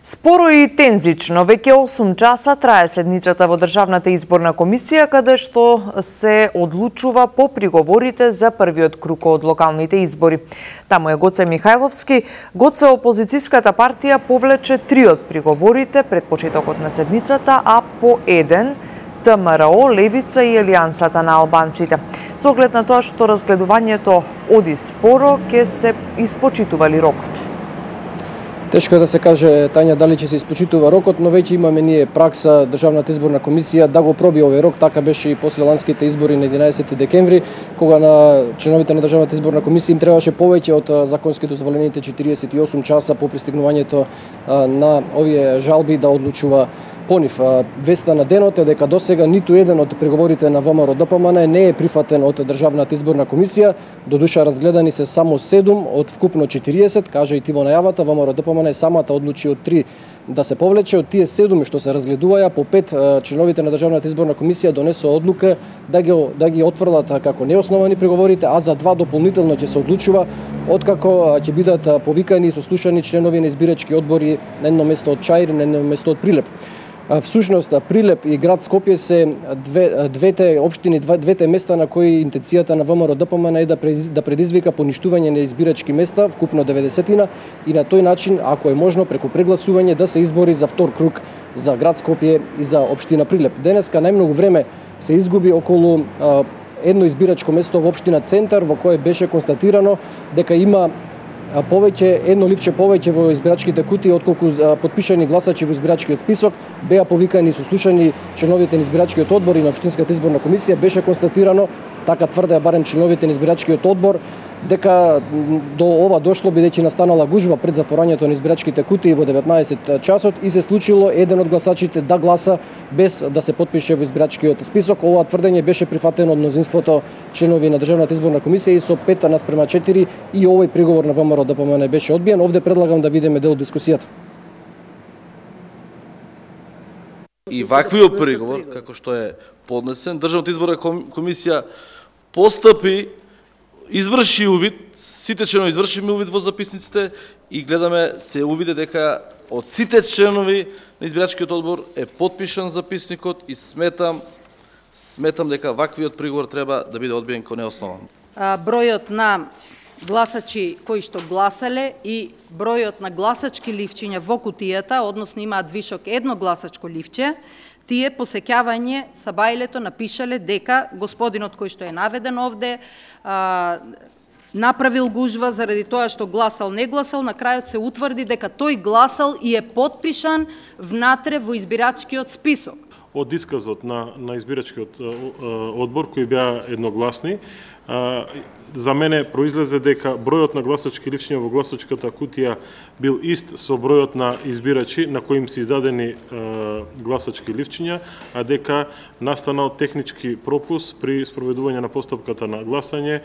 Споро и тензично, веќе 8 часа трае седницата во Државната изборна комисија, каде што се одлучува по приговорите за првиот круг од локалните избори. Таму е Гоце Михајловски. Гоце, опозицијската партија повлече 3 од приговорите пред почетокот на седницата, а по еден ВМРО, Левица и Алијансата на албанците. Со оглед на тоа што разгледувањето оди споро, ќе се испочитува ли рокот? Тешко е да се каже, Тања, дали ќе се испочитува рокот, но веќе имаме ние пракса Државната изборна комисија да го проби овој рок. Така беше и после ланските избори на 11 декември, кога на членовите на Државната изборна комисија им требаше повеќе од законски дозволените 48 часа по пристигнувањето на овие жалби да одлучува по нив. Веста на денот е дека досега ниту еден од преговорите на ВМРО-ДПМН не е прифатен од Државната изборна комисија. Додуша разгледани се само 7 од вкупно 40, кажа и ти во најавата. ВМРО-ДПМН самата одлучи од 3 да се повлече. Од тие 7 што се разгледуваја, по 5 членовите на Државната изборна комисија донесоа одлука да ги отврлат како неосновани преговорите, а за 2 дополнително ќе се одлучува откако ќе бидат повикани и сослушани членови на избирачки одбори на едно место од Чаир, на едно место од Прилеп. Всушност, Прилеп и град Скопје се двете општини, двете места на кои интенцијата на ВМРО-ДПМН е да предизвика поништување на избирачки места, вкупно 90-тина, и на тој начин, ако е можно, преку прегласување да се избори за втор круг за град Скопје и за општина Прилеп. Денеска најмногу време се изгуби околу едно избирачко место во општина Центар, во кое беше констатирано дека има едно ливче повеќе во избирачките кутии отколку потпишани гласачи во избирачкиот список. Беа повикани и сослушани членовите на избирачкиот одбор и на општинската изборна комисија. Беше констатирано, така тврдеа барем членовите на избирачкиот одбор, дека до ова дошло бидејќи настанала гужва пред затворањето на избирачките кутии во 19 часот и се случило еден од гласачите да гласа без да се потпише во избирачкиот список. Ова тврдење беше прифатено од мнозинството членови на Државната изборна комисија и со 5:4 и овој приговор на ВМРО-ДПМН беше одбиен. Овде предлагам да видиме дел од дискусијата. И ваквиот приговор, како што е поднесен, Државната изборна комисија постапи, изврши увид, сите членови извршиме увид во записниците и гледаме се увиде дека од сите членови на избирачкиот одбор е потпишан записникот и сметам дека ваквиот приговор треба да биде одбиен ко неоснован. Бројот на гласачи кои што гласале и бројот на гласачки ливчиња во кутијата, односно имаат вишок едно гласачко ливче, тие посеќавање са бајлето напишале дека господинот кој што е наведен овде направил гужва заради тоа што гласал, не гласал, на крајот се утврди дека тој гласал и е потпишан внатре во избирачкиот список. Од исказот на избирачкиот одбор, кои беа едногласни, за мене произлезе дека бројот на гласачки ливчиња во гласачката кутија бил ист со бројот на избирачи на кои им се издадени гласачки ливчиња, а дека настанал технички пропуст при спроведување на постапката на гласање.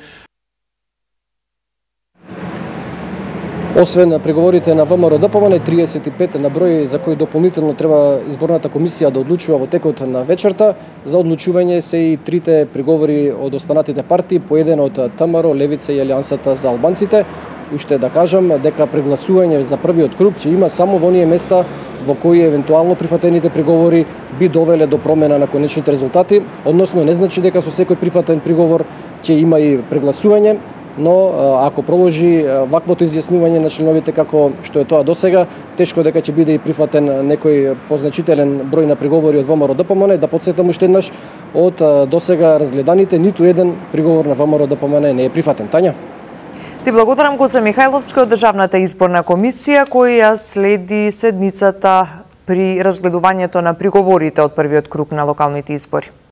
Освен преговорите на ВМРО-ДПМН, 35 на број за кои дополнително треба изборната комисија да одлучува во текот на вечерта. За одлучување се и 3 преговори од останатите партии, по еден од ВМРО, Левица и Алијансата за албанците. Уште да кажам дека прегласување за првиот круг ќе има само во оние места во кои евентуално прифатените преговори би довеле до промена на конечните резултати, односно не значи дека со секој прифатен приговор ќе има и прегласување, но ако проложи ваквото изјаснување на членовите како што е тоа досега, тешко дека ќе биде и прифатен некој позначителен број на преговори од ВМРО-ДПМН. Да потсетам уште еднаш, од досега разгледаните ниту еден приговор на ВМРО-ДПМН не е прифатен. Тања? Ти благодарам, Гоце Михајловски од Државната изборна комисија, која следи седницата при разгледувањето на приговорите од првиот круг на локалните избори.